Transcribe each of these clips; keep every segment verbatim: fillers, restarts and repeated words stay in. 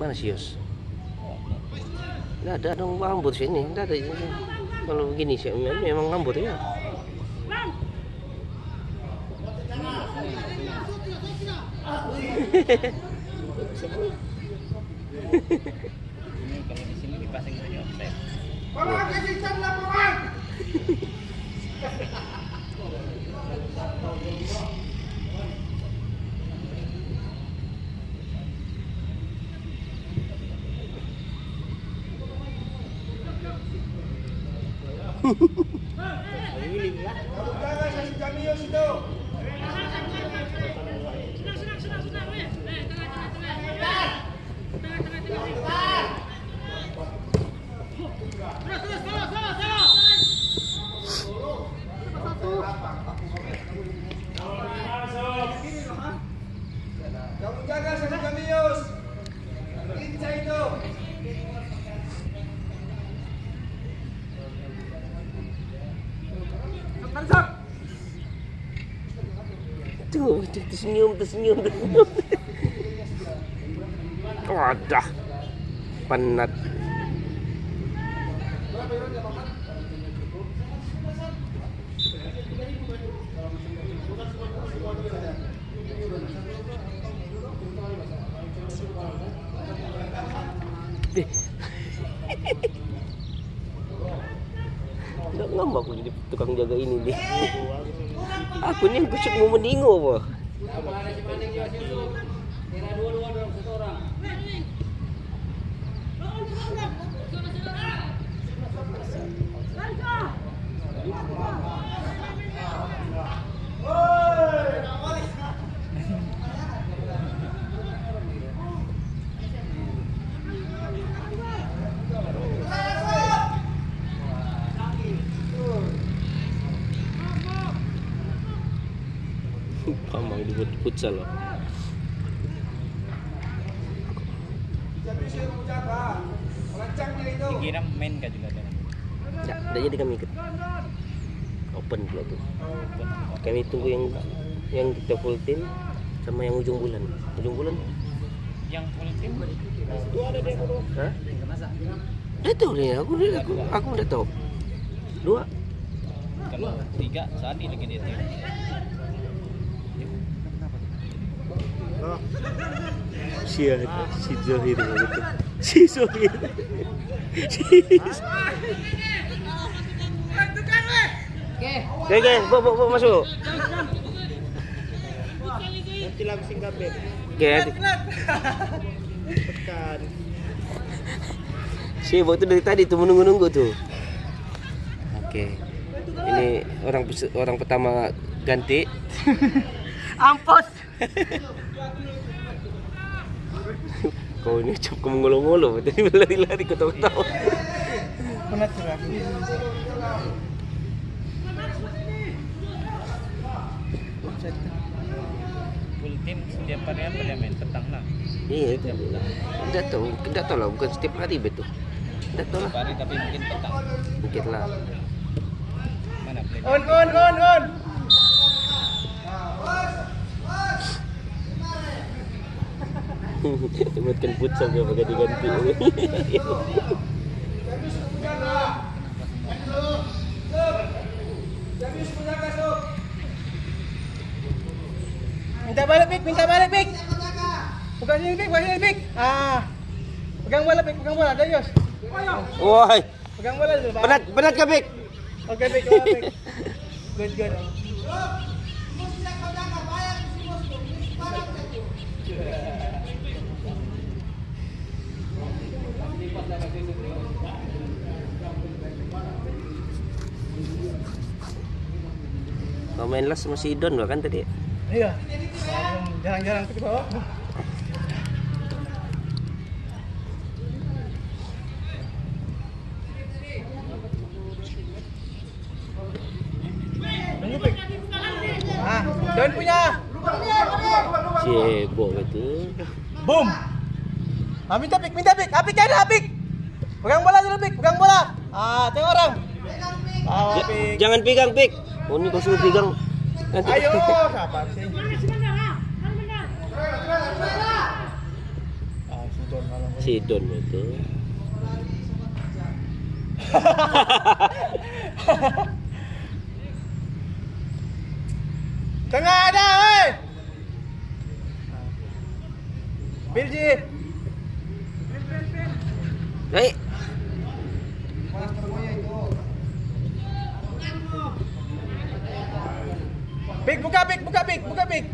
Mana si Yos? Nggak ada dong ngambut sini, nggak ada. Kalau begini sih memang ngambut ya. Ini kalau di sini dipasang saja offset. Kamu jaga sama Jamius. Kinca itu. Tuh, tersenyum, tersenyum, tersenyum. Wadah, penat. Eh. Nggak ngambak aku jadi tukang jaga ini deh. Aku nih kusuk mau meninggo apa? Pamang dibuat futsal loh. Dikira main kah juga ada? Ya, udah jadi kami ikut. Open pula tuh. Kami tunggu yang yang kita full team sama yang ujung bulan. Ujung bulan? Yang full team itu ada deh bro. Hah? Udah tahu deh, aku aku aku udah tahu. Dua. Kalau tiga saat ini lagi dia. Si si Zohir gitu. Si Zohir. Oke, oke, bawa bawa masuk. Nanti lagu singkape. Oke. Tekan. Si waktu dari tadi tuh menunggu-nunggu tuh. Oke. Ini orang orang pertama ganti. Ampos. Kau ini cap kamu ngolo-ngolo, tadi lari-lari kau tahu-tahu. Penat sudah. Full team setiap hari apa dia main petang lah. Iya, tidak tahu, tidak tahu lah, bukan setiap hari betul. Tidak tahu lah. Setiap hari tapi mungkin petang. Mungkin lah. Mana play? On on on on. Buatkan futsal dia pakai diganti. Minta balik Pik, minta balik Pik. Bukan sini Pik, bukan sini Pik. Ah. Pegang bola Pik, pegang bola, ada Yos. Woi, Pegang bola dulu, Pak. penat penat ke Pik? Oke Pik, oke Pik. Good good. Kau main las sama si Don kan tadi? Iya. Jarang-jarang ke bawah. Tunggu Pik. Ah, Don punya. Cebok itu. Boom. Ah, minta Pik, minta Pik. Apik ada Apik. Pegang bola dulu Pik, pegang bola. Ah, tengok orang. Ah, Ja- Pik. jangan pegang Pik. Oh ini kau suruh pegang. Nanti. Ayo, sabar sih. Ah, si Don malam Si Don itu. Tengah ada, hei. Bilji. Baik. Pik, buka pik, buka pik, buka pik.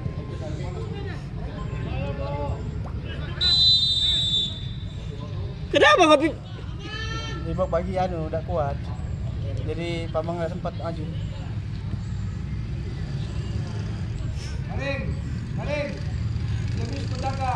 Kenapa kopi? Ibu pagi anu udah kuat. Jadi Pamang nggak sempat maju. Maling, maling. Lebih penjaga.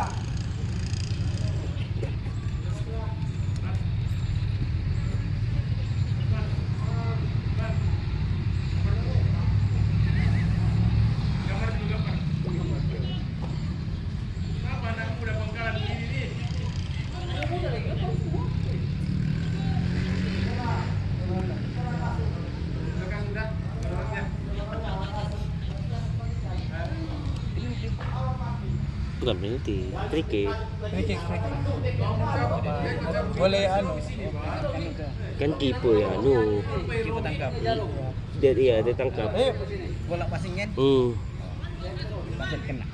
Bukan penalti, free kick. Free kick, free kick. Boleh anu. Kan kiper ya, anu. Kita tangkap. Dia iya, dia tangkap. Eh, Bola passing kan? Hmm. Pasir kena.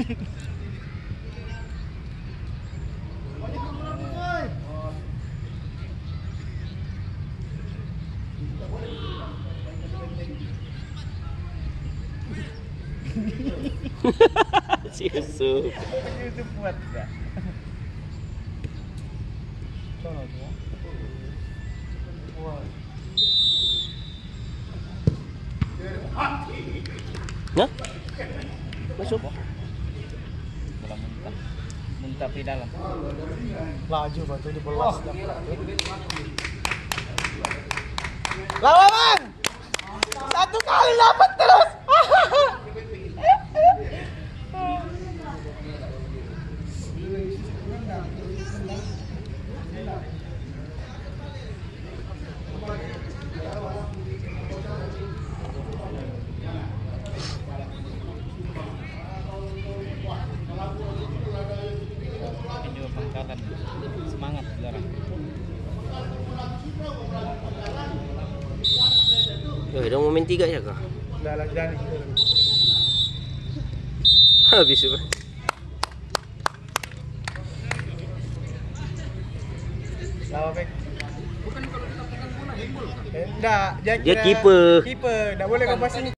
Si Yusuf. Itu buat enggak? Nah? Masuk. Bola muntah. Muntah di dalam. laju batu di bola. Lawan! Satu kali dapat terus. Ini juga pangkalan. Semangat dilarang. Oh, dah mau main tiga ya kah? Udah lah jadi. Habis tu. Lawan back. Bukan kalau kita pegang bola handball. Eh, enggak, dia Dia kira keeper. Keeper, enggak boleh kau pas ini.